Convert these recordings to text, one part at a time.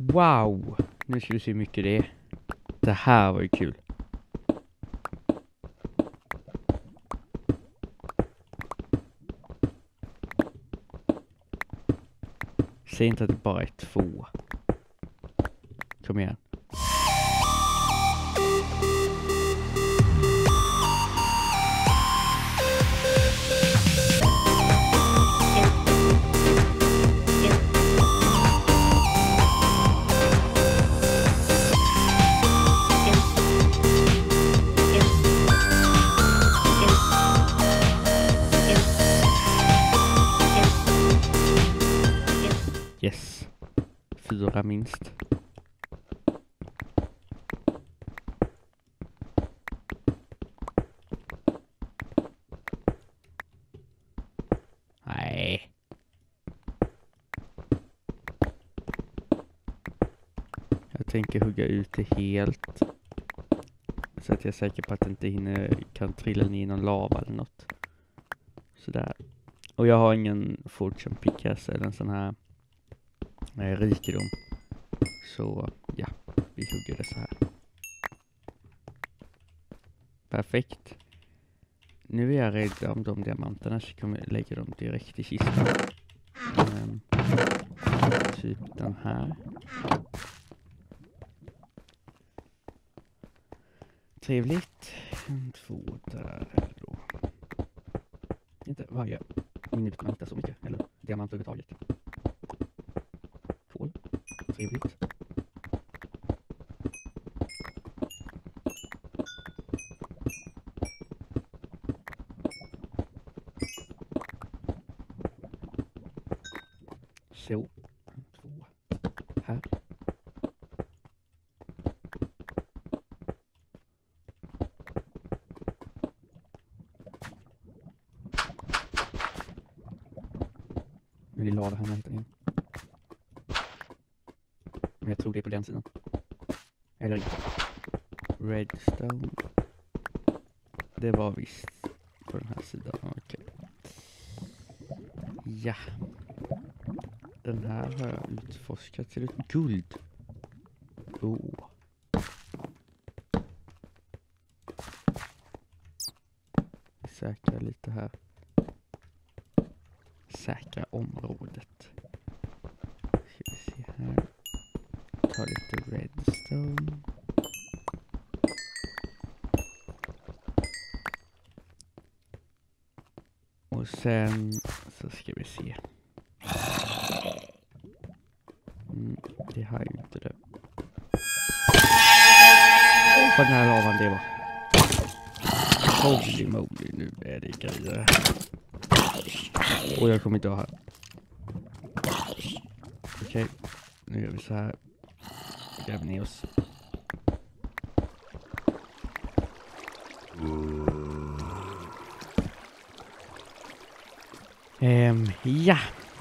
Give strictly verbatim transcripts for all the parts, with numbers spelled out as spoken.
Wow! Nu ska vi se hur mycket det är. Det här var ju kul. Säg inte att det bara är två. Kom igen. Yes. Fyra minst. Nej. Jag tänker hugga ut det helt. Så att jag är säker på att det inte hinner, kan trilla ner i någon lava eller något. Sådär. Och jag har ingen fortune pickaxe eller en sån här eh, rikedom. Så ja, vi hugger det så här. Perfekt. Nu är jag rädd om de diamanterna så kommer jag lägga dem direkt i kistan. Um, typ den här. Trevligt. En, två där då. Inte varje minut man hittar så mycket. Eller diamant överhuvudtaget. Kol. Trevligt. Så. En, två. Här. Nu är det lava här när jag hittar in. Men jag tror det är på den sidan. Eller inte. Redstone. Det var visst på den här sidan. Okej. Ja. Den här har jag utforskat till ett guld. Oh. Säkra lite här. Säkra området. Ska vi se här. Ta lite redstone. Och sen så ska vi se. Mm, det här är ju inte det. Åh, vad den här lavan det var. Holy moly, nu är det grejer. Och jag kommer inte ha här. Okej, nu gör vi så här. Gräver ner oss. Ehm, ja.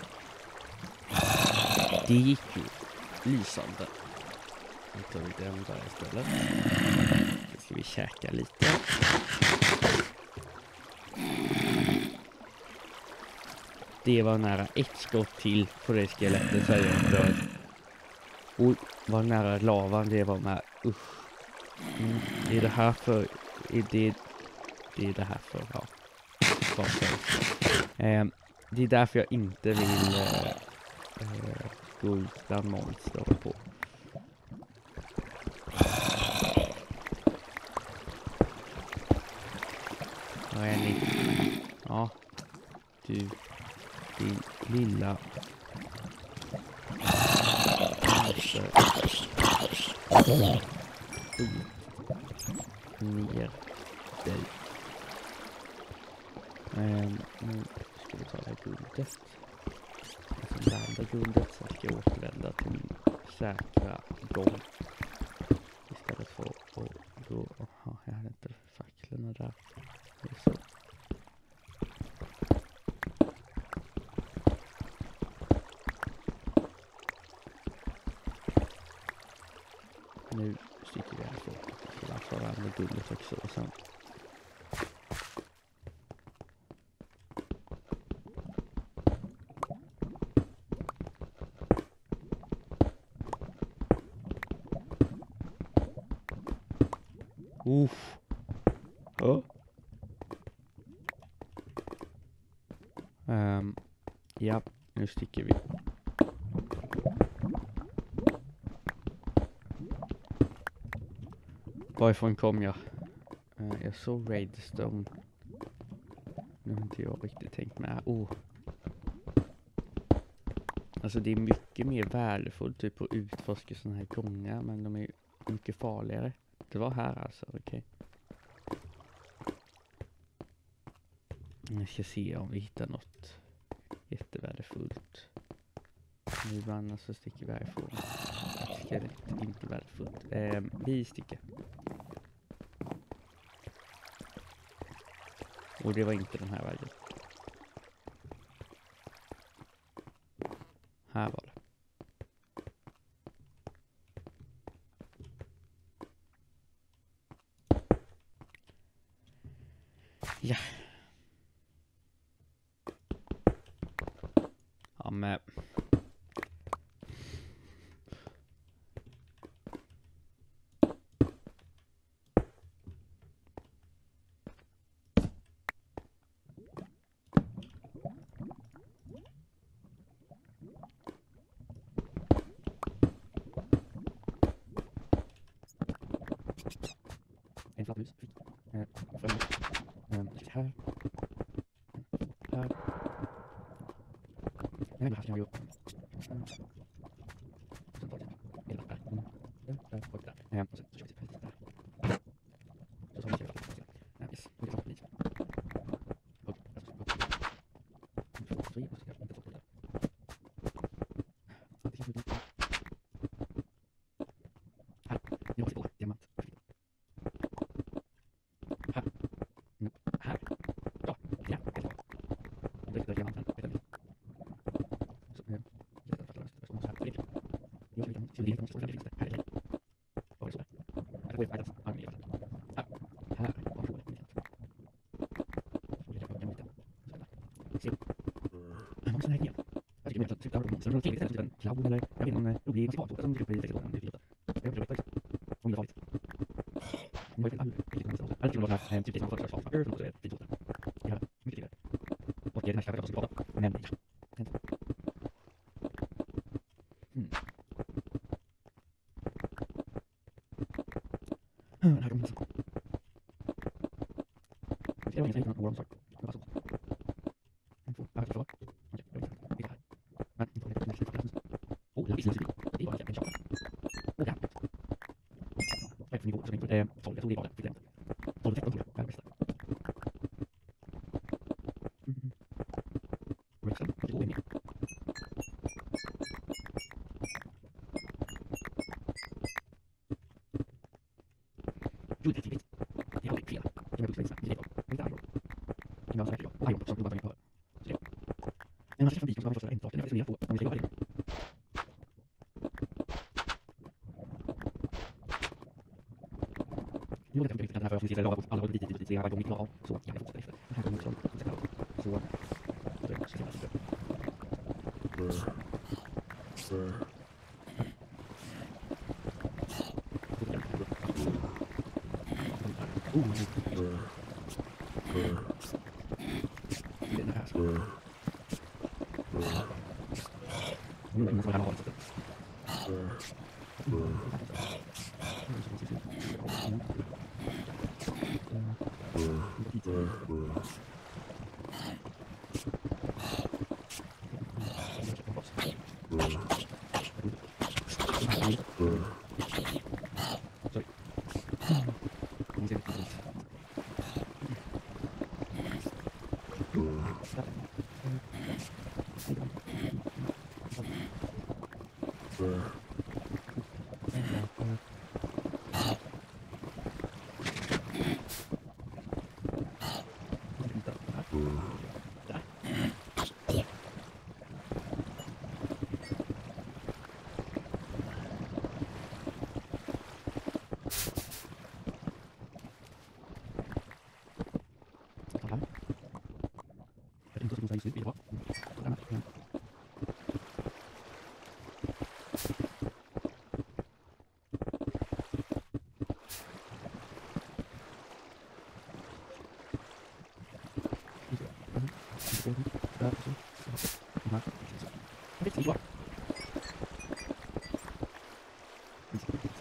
Det gick ju lysande. Nu tar vi den där istället. Nu ska vi käka lite. Det var nära ett skott till på det skelettet, säger jag död. Oj, vad nära lavan det var med. Usch. Mm, det är det här för... Är det, det är det här för, ja. Eh, det är därför jag inte vill eh, eh, gå ut bland monster på. Vad är ni? Ja, du, din lilla monster. Ner dig. Um, nu ska vi ta det här guldet. Jag ska landa guldet så ska jag återvända till min säkra gång. Istället för att gå... Jaha, jag hade inte facklorna där. Det är så. Nu sticker vi härifrån. Jag ska bara ta med guldet också och sen... Uff. Ja. Um, ja, nu sticker vi. Varifrån kom jag? Uh, jag såg Redstone. Nu har inte jag riktigt tänkt med. Oh. Alltså det är mycket mer värdefullt typ att utforska sådana här gångar, men de är mycket farligare. Det var här alltså, okej. Okay. Jag ska se om vi hittar något jättevärdefullt. Nu annars så sticker vi härifrån. Skelett, inte värdefullt. Eh, vi sticker. Och det var inte den här vägen. Här var det. Ja. Ja, men... En flatthus. Eh, framåt. Eh, här. Här. Nej, här ska jag ju upp. Sen tar jag hela där. Mm. Där, där, och där. Eh, och sen så ska vi se precis där. Så tar vi hela där. Ja, yes. Nu är det klart. Och jag ska gå upp. Två, tre, och så ska jag inte få det där. Ja, det känns lite. Här. Nu har vi på diamant. Här. Nu. Här. Ja, ja, helt bra. Och det är diamanten. Det är den. Så, eh, jag ska fatta löst. Det är så här. Det är det. Jag vill inte. Så det är inte så här. Här är det. Var det så där? Här går jag världens armé. Här. Här. Var får det? Så det är jag inte. Se. Jag måste här igen. Jag tycker att det är så roligt. Det är en cloud eller jag vet inte om det är rolig svar som det blir det det det. Jag tror det är om det var lite. Nu är det aldrig riktigt så. Allt skulle vara här typ det som första svar. För så är det fint. Ja, mycket det. Och det är nästan jag ska prata. Men ja. Mm. Här kommer det. Det var inte någon orolig sak. Det var så. En två. Här ska det. Okej, jag vet inte. Det här. Men inte det nästa plats. Oh, det är visst det var en chans. Och ja. Jag får nivå så inte eh tolv jag tror det var det. tolv tretton tror jag. Det är bästa. Mhm. Rexen, det går in. Jo, det är tidigt. Det är aldrig fel. Jag vill säga det är inte arg. Jag säger jag. Arg som du bara på. Så. Men man ska förbi som första en sak. Jag vet inte om vi ska göra det. Nu är det inte den här för att vi sitter och alla lite lite lite varje gång vi klarar av. Så jag vet inte efter. Det här kommer så så så. Så det ska jag säga. Den här så. Nu är det så här har det.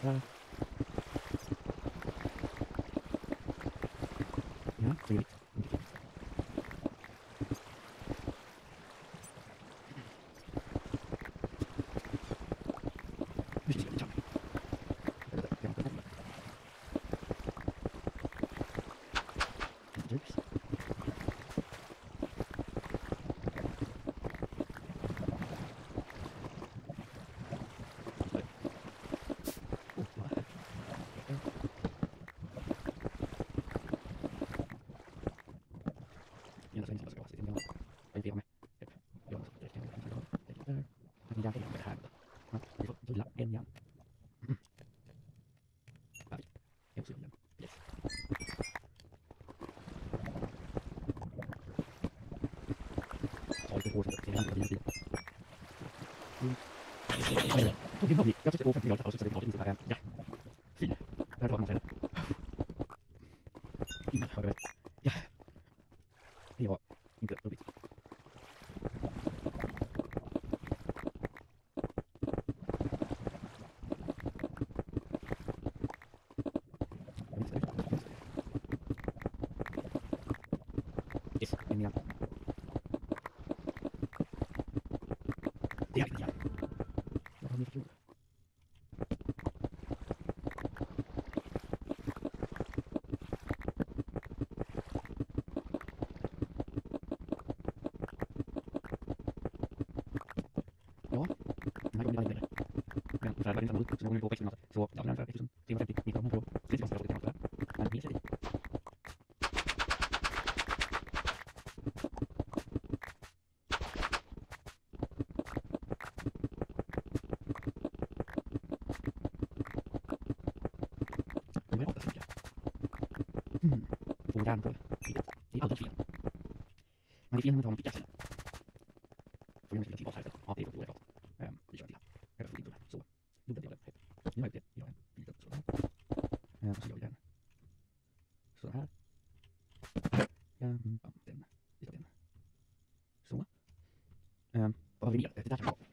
här. Ja, trevligt. Nu ska vi se. Ljus. Jag ska gå fram till jag och så ska vi ta det lite här. Ja. Fy. Där var man sen. Innan hörde jag. Ja. Det var inte roligt. Yes, en igen. Det är inte igen. Jag har mycket jord. Ja, den här gången är det längre. Men ungefär var det inte så går vi på växten alltså. Så ja, ungefär ettusen trehundrafemtio meter om på. Det är inte ganska bra det kan men mer sig. Nu är det åtta stycken. Mm. Två järnpål. Det är aldrig fel. Men det är fel när man tar någon pickaxe. Får jag tillbaka här istället. Ja, det är då klart. Um, vi kör till här. Jag får inte så. Gjorde jag det. Nu har jag det. Jag har en liten så här. Um, så gör vi den. Så här. Um, ja, den. Vi tar den. Så. Um, vad har vi mer? Det där kan vi ha.